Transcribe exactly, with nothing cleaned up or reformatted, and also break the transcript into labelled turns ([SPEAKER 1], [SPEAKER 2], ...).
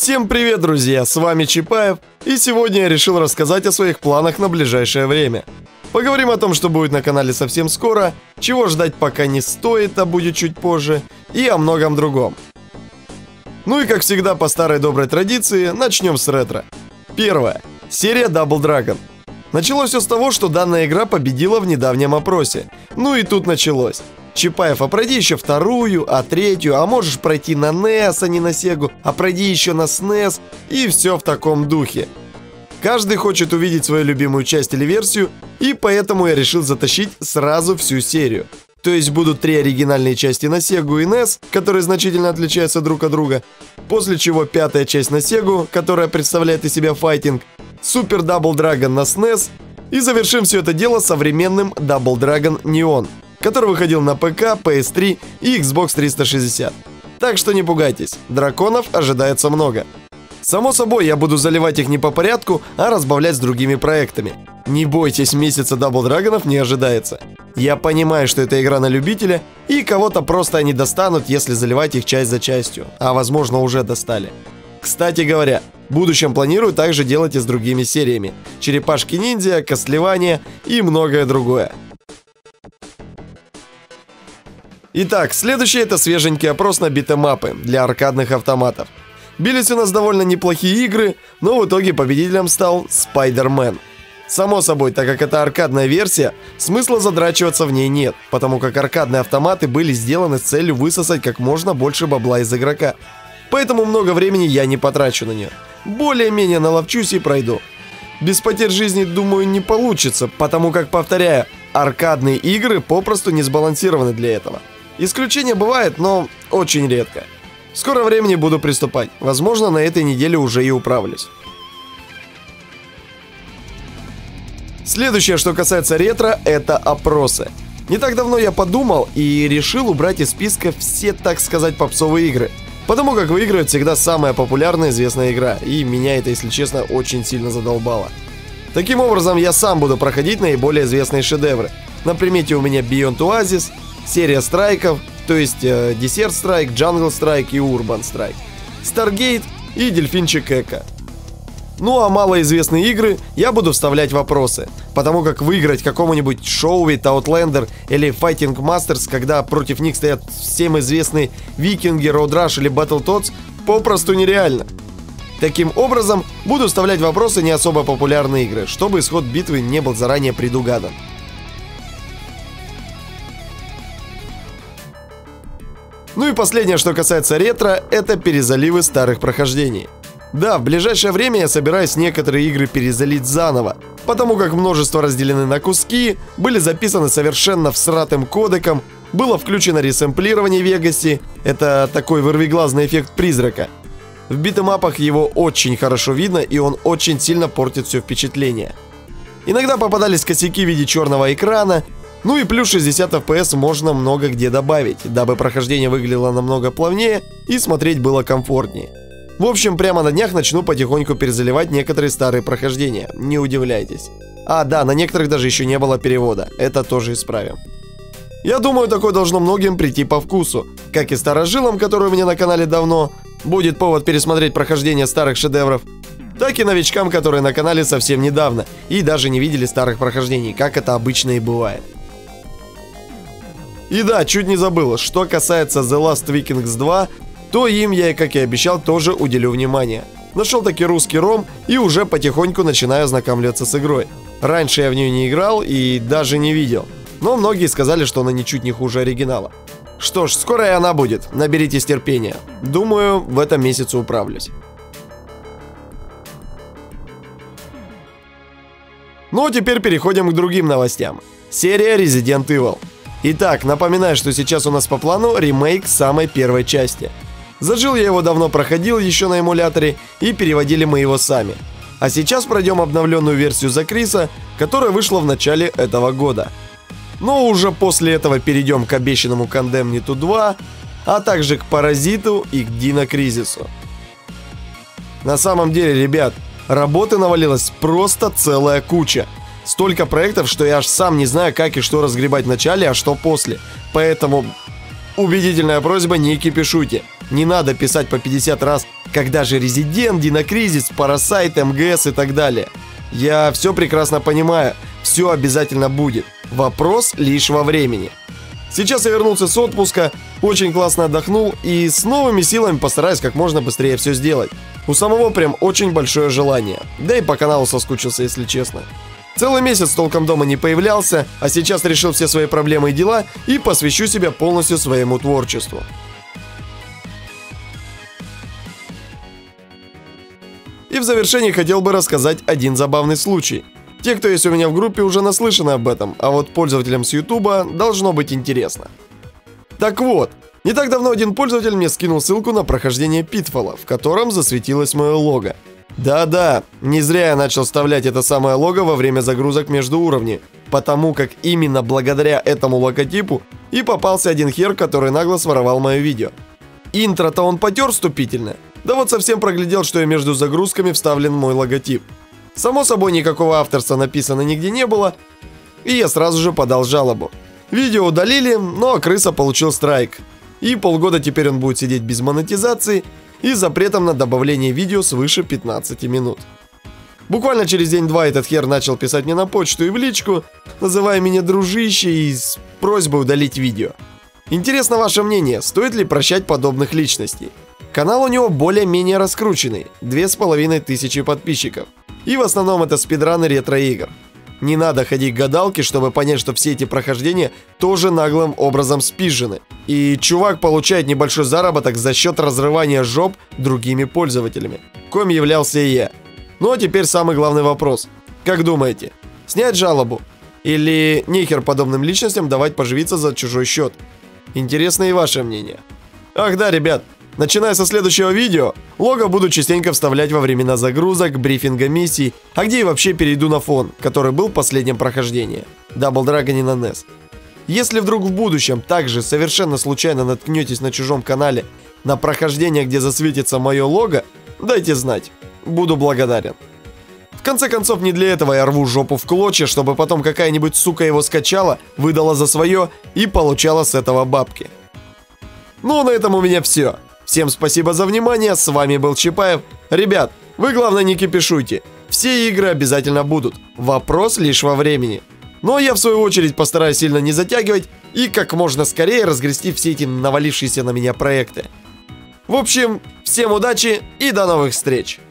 [SPEAKER 1] Всем привет, друзья, с вами Чапаев, и сегодня я решил рассказать о своих планах на ближайшее время. Поговорим о том, что будет на канале совсем скоро, чего ждать пока не стоит, а будет чуть позже, и о многом другом. Ну и как всегда по старой доброй традиции, начнем с ретро. Первое. Серия Double Dragon. Началось все с того, что данная игра победила в недавнем опросе. Ну и тут началось. Чапаев, а пройди еще вторую, а третью, а можешь пройти на нес, а не на Сегу, а пройди еще на снес, и все в таком духе. Каждый хочет увидеть свою любимую часть или версию, и поэтому я решил затащить сразу всю серию. То есть будут три оригинальные части на Сегу и нес, которые значительно отличаются друг от друга, после чего пятая часть на Сегу, которая представляет из себя файтинг, Super Double Dragon на снес, и завершим все это дело современным Double Dragon Neon, который выходил на ПК, пи эс три и Xbox триста шестьдесят. Так что не пугайтесь, драконов ожидается много. Само собой, я буду заливать их не по порядку, а разбавлять с другими проектами. Не бойтесь, месяца Double Dragon'ов не ожидается. Я понимаю, что это игра на любителя, и кого-то просто они достанут, если заливать их часть за частью, а возможно уже достали. Кстати говоря, в будущем планирую также делать и с другими сериями. Черепашки-ниндзя, Castlevania и многое другое. Итак, следующее это свеженький опрос на битэмапы для аркадных автоматов. Бились у нас довольно неплохие игры, но в итоге победителем стал Spider-Man. Само собой, так как это аркадная версия, смысла задрачиваться в ней нет, потому как аркадные автоматы были сделаны с целью высосать как можно больше бабла из игрока. Поэтому много времени я не потрачу на нее. Более-менее наловчусь и пройду. Без потерь жизни, думаю, не получится, потому как, повторяю, аркадные игры попросту не сбалансированы для этого. Исключения бывает, но очень редко. В скором времени буду приступать. Возможно, на этой неделе уже и управлюсь. Следующее, что касается ретро, это опросы. Не так давно я подумал и решил убрать из списка все, так сказать, попсовые игры. Потому как выигрывает всегда самая популярная известная игра. И меня это, если честно, очень сильно задолбало. Таким образом, я сам буду проходить наиболее известные шедевры. На примете у меня Beyond Oasis, серия страйков, то есть э, Desert Strike, Jungle Strike и Urban Strike, Stargate и Дельфинчик Эко. Ну а малоизвестные игры я буду вставлять вопросы, потому как выиграть какому-нибудь Shovel, Outlander или Fighting Masters, когда против них стоят всем известные Викинги, Road Rush или Battletoads, попросту нереально. Таким образом, буду вставлять вопросы не особо популярные игры, чтобы исход битвы не был заранее предугадан. Ну и последнее, что касается ретро, это перезаливы старых прохождений. Да, в ближайшее время я собираюсь некоторые игры перезалить заново, потому как множество разделены на куски, были записаны совершенно всратым кодеком, было включено ресэмплирование в Вегасе, это такой вырвиглазный эффект призрака. В битэмапах его очень хорошо видно, и он очень сильно портит все впечатление. Иногда попадались косяки в виде черного экрана, ну и плюс шестьдесят эф пи эс можно много где добавить, дабы прохождение выглядело намного плавнее и смотреть было комфортнее. В общем, прямо на днях начну потихоньку перезаливать некоторые старые прохождения, не удивляйтесь. А, да, на некоторых даже еще не было перевода, это тоже исправим. Я думаю, такое должно многим прийти по вкусу, как и старожилам, которые у меня на канале давно, будет повод пересмотреть прохождение старых шедевров, так и новичкам, которые на канале совсем недавно и даже не видели старых прохождений, как это обычно и бывает. И да, чуть не забыл, что касается The Last Vikings два, то им я, как и обещал, тоже уделю внимание. Нашел таки русский ром и уже потихоньку начинаю ознакомливаться с игрой. Раньше я в нее не играл и даже не видел, но многие сказали, что она ничуть не хуже оригинала. Что ж, скоро и она будет, наберитесь терпения. Думаю, в этом месяце управлюсь. Ну а теперь переходим к другим новостям. Серия Resident Evil. Итак, напоминаю, что сейчас у нас по плану ремейк самой первой части. Зажил я его давно проходил еще на эмуляторе, и переводили мы его сами. А сейчас пройдем обновленную версию за Криса, которая вышла в начале этого года. Но уже после этого перейдем к обещанному Condemned два, а также к Паразиту и к Dino Crisis. На самом деле, ребят, работы навалилась просто целая куча. Столько проектов, что я аж сам не знаю, как и что разгребать в начале, а что после. Поэтому убедительная просьба: не кипишуйте. Не надо писать по пятьдесят раз Когда же Резидент, Динокризис, Парасайт, МГС и так далее? Я все прекрасно понимаю, все обязательно будет. Вопрос лишь во времени. Сейчас я вернулся с отпуска, очень классно отдохнул и с новыми силами постараюсь как можно быстрее все сделать. У самого прям очень большое желание. Да и по каналу соскучился, если честно. Целый месяц толком дома не появлялся, а сейчас решил все свои проблемы и дела и посвящу себя полностью своему творчеству. И в завершении хотел бы рассказать один забавный случай. Те, кто есть у меня в группе, уже наслышаны об этом, а вот пользователям с Ютуба должно быть интересно. Так вот, не так давно один пользователь мне скинул ссылку на прохождение Питфалла, в котором засветилось мое лого. Да-да, не зря я начал вставлять это самое лого во время загрузок между уровнями, потому как именно благодаря этому логотипу и попался один хер, который нагло своровал мое видео. Интро-то он потер вступительно, да вот совсем проглядел, что и между загрузками вставлен мой логотип. Само собой, никакого авторства написано нигде не было, и я сразу же подал жалобу. Видео удалили, но крыса получил страйк. И полгода теперь он будет сидеть без монетизации и с запретом на добавление видео свыше пятнадцати минут. Буквально через день-два этот хер начал писать мне на почту и в личку, называя меня дружище и с просьбой удалить видео. Интересно ваше мнение, стоит ли прощать подобных личностей? Канал у него более-менее раскрученный, две с половиной тысячи подписчиков. И в основном это спидраны ретро-игр. Не надо ходить к гадалке, чтобы понять, что все эти прохождения тоже наглым образом спизжены. И чувак получает небольшой заработок за счет разрывания жоп другими пользователями, коим являлся и я. Ну а теперь самый главный вопрос. Как думаете, снять жалобу? Или нехер подобным личностям давать поживиться за чужой счет? Интересно и ваше мнение. Ах да, ребят, начиная со следующего видео, лого буду частенько вставлять во времена загрузок, брифинга миссий, а где и вообще перейду на фон, который был в последнем прохождении Double Dragon на нес. Если вдруг в будущем также совершенно случайно наткнетесь на чужом канале на прохождение, где засветится мое лого, дайте знать, буду благодарен. В конце концов, не для этого я рву жопу в клочья, чтобы потом какая-нибудь сука его скачала, выдала за свое и получала с этого бабки. Ну, на этом у меня все. Всем спасибо за внимание, с вами был Чапаев. Ребят, вы главное не кипишуйте, все игры обязательно будут, вопрос лишь во времени. Но я в свою очередь постараюсь сильно не затягивать и как можно скорее разгрести все эти навалившиеся на меня проекты. В общем, всем удачи и до новых встреч!